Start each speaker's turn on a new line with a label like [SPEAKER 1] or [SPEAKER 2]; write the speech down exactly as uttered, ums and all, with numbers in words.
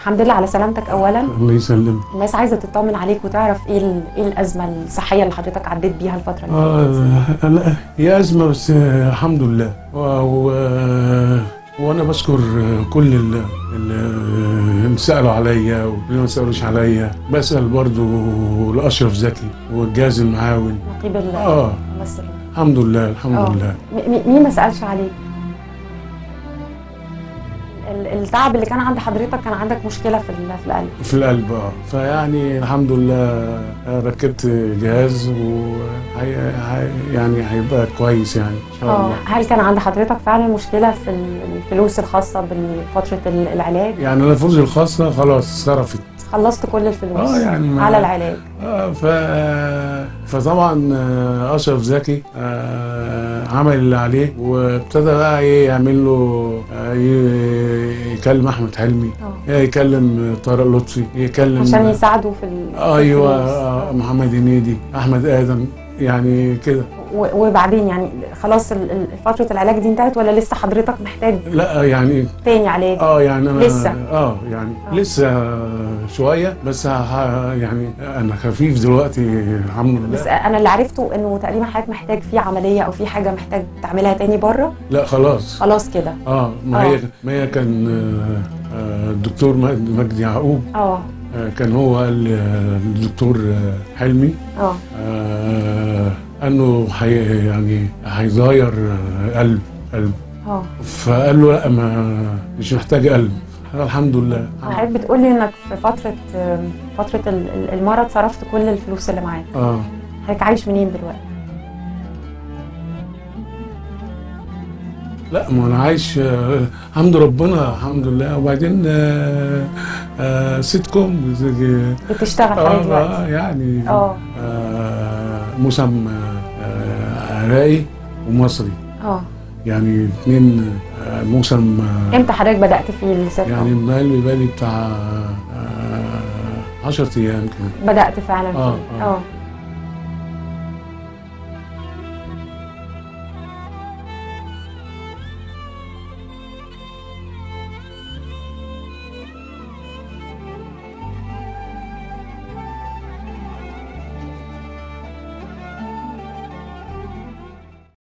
[SPEAKER 1] الحمد لله على سلامتك اولا.
[SPEAKER 2] الله يسلمك.
[SPEAKER 1] الناس عايزه تطمن عليك وتعرف ايه ال- ايه الازمه الصحيه اللي حضرتك عديت بيها الفتره اللي فاتت.
[SPEAKER 2] اه لا هي ازمه بس آه، الحمد لله. و... و... وانا بشكر كل اللي, اللي سالوا عليا واللي ما سالوش عليا. بسال برضو لاشرف زكي والجهاز المعاون.
[SPEAKER 1] نقيب ال-
[SPEAKER 2] اه
[SPEAKER 1] الممثل.
[SPEAKER 2] الحمد لله الحمد
[SPEAKER 1] آه.
[SPEAKER 2] لله.
[SPEAKER 1] م- م- مين ما سالش عليك؟ ال- التعب اللي كان عند حضرتك كان عندك مشكله في ال- في القلب.
[SPEAKER 2] في القلب اه فيعني الحمد لله ركبت جهاز و يعني هيبقى كويس يعني ان شاء
[SPEAKER 1] اه
[SPEAKER 2] الله.
[SPEAKER 1] هل كان عند حضرتك فعلا مشكله في ال- الفلوس الخاصه بفتره ال- العلاج؟
[SPEAKER 2] يعني انا الفلوس الخاصه خلاص صرفت.
[SPEAKER 1] خلصت كل الفلوس
[SPEAKER 2] اه يعني ما-
[SPEAKER 1] على العلاج.
[SPEAKER 2] اه ف فطبعا آه، اشرف زكي آه، عمل اللي عليه وابتدى بقى ايه يعمل له آه، ي- يكلم احمد حلمي،
[SPEAKER 1] اه
[SPEAKER 2] يكلم طارق لطفي، يكلم
[SPEAKER 1] عشان يساعدوا في ال- في
[SPEAKER 2] ايوه
[SPEAKER 1] الفلوس.
[SPEAKER 2] آه، محمد هنيدي، احمد ادم، يعني كده.
[SPEAKER 1] و- وبعدين يعني خلاص ال- ال- فتره العلاج دي انتهت ولا لسه حضرتك محتاج
[SPEAKER 2] لا يعني
[SPEAKER 1] تاني علاج؟
[SPEAKER 2] اه يعني انا
[SPEAKER 1] لسه.
[SPEAKER 2] اه يعني
[SPEAKER 1] آه.
[SPEAKER 2] لسه شويه بس ه- يعني انا خفيف دلوقتي الحمد
[SPEAKER 1] بس
[SPEAKER 2] لله.
[SPEAKER 1] انا اللي عرفته انه تقريبا حضرتك محتاج في عمليه او في حاجه محتاج تعملها تاني بره.
[SPEAKER 2] لا خلاص
[SPEAKER 1] خلاص كده.
[SPEAKER 2] اه ما
[SPEAKER 1] آه.
[SPEAKER 2] هي ما هي كان آه، آه، الدكتور مجدي مجدي يعقوب
[SPEAKER 1] اه
[SPEAKER 2] آه، كان هو ال- الدكتور آه، حلمي
[SPEAKER 1] اه
[SPEAKER 2] آه، انه حي يعني هيغير آه، قلب قلب
[SPEAKER 1] اه
[SPEAKER 2] فقال له لا ما مش محتاج قلب. الحمد لله.
[SPEAKER 1] حضرتك بتقول لي انك في فتره فتره ال- ال- المرض صرفت كل الفلوس اللي معاك.
[SPEAKER 2] اه
[SPEAKER 1] حضرتك عايش منين دلوقتي؟
[SPEAKER 2] لا ما انا عايش آه، الحمد ربنا الحمد لله. وبعدين آه، آه، سيت كوم
[SPEAKER 1] بتشتغل حضرتك
[SPEAKER 2] اه
[SPEAKER 1] دلوقتي؟
[SPEAKER 2] آه، يعني
[SPEAKER 1] اه
[SPEAKER 2] آه، مسمى آه، عراقي ومصري
[SPEAKER 1] اه
[SPEAKER 2] يعني اثنين آه، مسمى.
[SPEAKER 1] امتى حضرتك بدات في الست
[SPEAKER 2] يعني
[SPEAKER 1] كوم؟
[SPEAKER 2] بقالي بقالي بتاع عشرة ايام كده.
[SPEAKER 1] بدات فعلا
[SPEAKER 2] اه
[SPEAKER 1] فيه.
[SPEAKER 2] اه
[SPEAKER 1] اه